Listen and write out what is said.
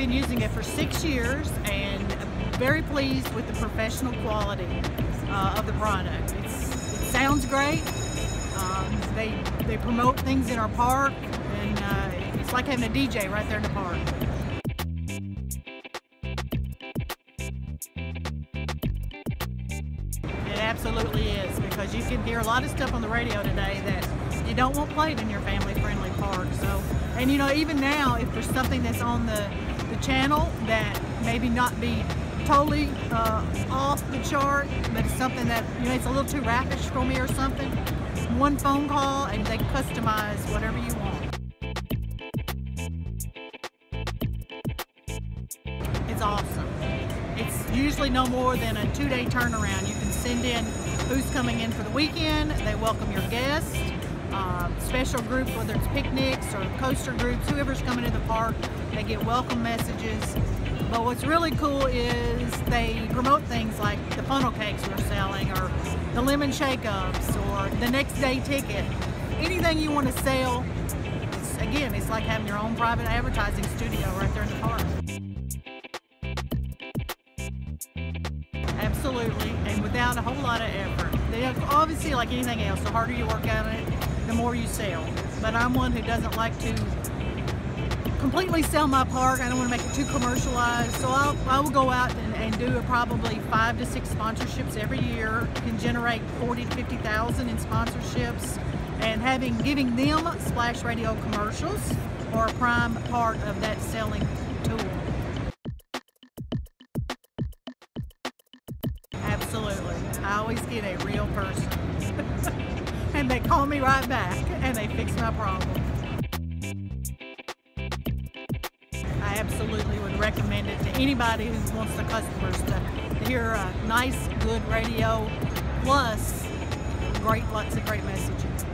been using it for 6 years and very pleased with the professional quality of the product. It sounds great. They promote things in our park, and it's like having a DJ right there in the park. It absolutely is, because you can hear a lot of stuff on the radio today that you don't want played in your family-friendly park. So, and you know, even now, if there's something that's on the channel that maybe not be totally off the chart, but it's something that, you know, it's a little too rappish for me or something, one phone call and they customize whatever you want. It's awesome. It's usually no more than a 2-day turnaround. You can send in who's coming in for the weekend. They welcome your guests, special groups, whether it's picnics or coaster groups, whoever's coming to the park, they get welcome messages. But what's really cool is they promote things like the funnel cakes we're selling, or the lemon shake-ups, or the next day ticket. Anything you want to sell, again, it's like having your own private advertising studio right there in the park. Absolutely, and without a whole lot of effort. Obviously, like anything else, the harder you work at it, the more you sell. But I'm one who doesn't like to completely sell my park. I don't want to make it too commercialized, so I will go out and do probably 5 to 6 sponsorships every year. Can generate 40 to 50,000 in sponsorships, and giving them Splash Radio commercials are a prime part of that selling tool. Absolutely, I always get a real person, and they call me right back and they fix my problem. I absolutely would recommend it to anybody who wants the customers to hear a nice, good radio, plus lots of great messaging.